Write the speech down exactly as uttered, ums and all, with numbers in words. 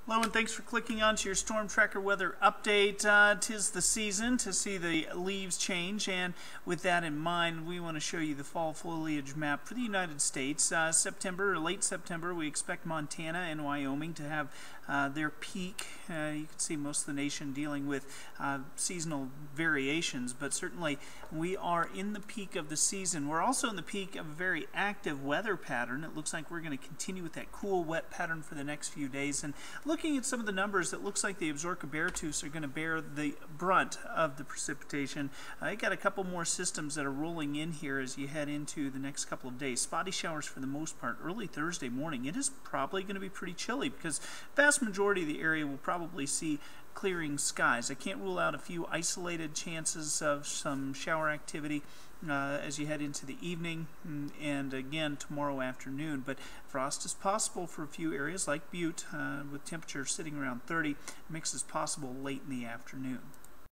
Hello and thanks for clicking on to your Storm Tracker weather update. Uh, tis the season to see the leaves change, and with that in mind, we want to show you the fall foliage map for the United States. Uh, September or late September, we expect Montana and Wyoming to have uh, their peak. Uh, you can see most of the nation dealing with uh, seasonal variations, but certainly we are in the peak of the season. We're also in the peak of a very active weather pattern. It looks like we're going to continue with that cool, wet pattern for the next few days. And looking at some of the numbers, it looks like the Absaroka-Beartooth are going to bear the brunt of the precipitation. I uh, got a couple more systems that are rolling in here as you head into the next couple of days. Spotty showers for the most part early Thursday morning. It is probably going to be pretty chilly because vast majority of the area will probably see clearing skies. I can't rule out a few isolated chances of some shower activity Uh, as you head into the evening and, and again tomorrow afternoon, but frost is possible for a few areas like Butte uh, with temperatures sitting around thirty. Mix is possible late in the afternoon.